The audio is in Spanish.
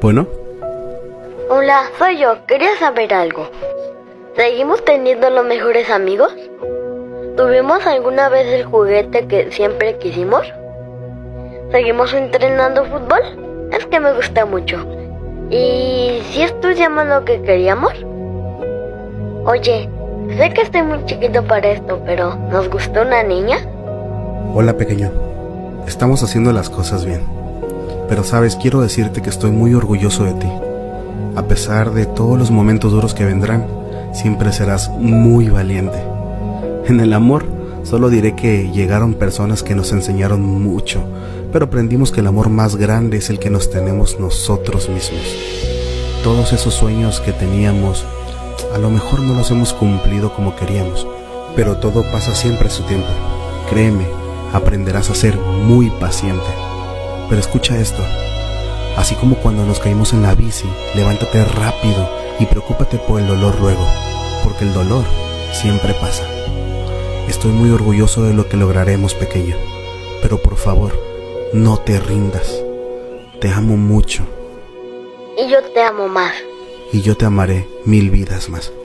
Bueno, Hola, soy yo. Quería saber algo. ¿Seguimos teniendo los mejores amigos? ¿Tuvimos alguna vez el juguete que siempre quisimos? ¿Seguimos entrenando fútbol? Es que me gusta mucho. ¿Y si estudiamos lo que queríamos? Oye, sé que estoy muy chiquito para esto, pero ¿nos gustó una niña? hola pequeño. Estamos haciendo las cosas bien. Pero sabes, quiero decirte que estoy muy orgulloso de ti. A pesar de todos los momentos duros que vendrán, siempre serás muy valiente. En el amor, solo diré que llegaron personas que nos enseñaron mucho, pero aprendimos que el amor más grande es el que nos tenemos nosotros mismos. Todos esos sueños que teníamos, a lo mejor no los hemos cumplido como queríamos, pero todo pasa siempre a su tiempo. Créeme, aprenderás a ser muy paciente. Pero escucha esto. Así como cuando nos caímos en la bici, levántate rápido y preocúpate por el dolor luego, porque el dolor siempre pasa. Estoy muy orgulloso de lo que lograremos, pequeño, pero por favor, no te rindas. Te amo mucho. Y yo te amo más. Y yo te amaré 1000 vidas más.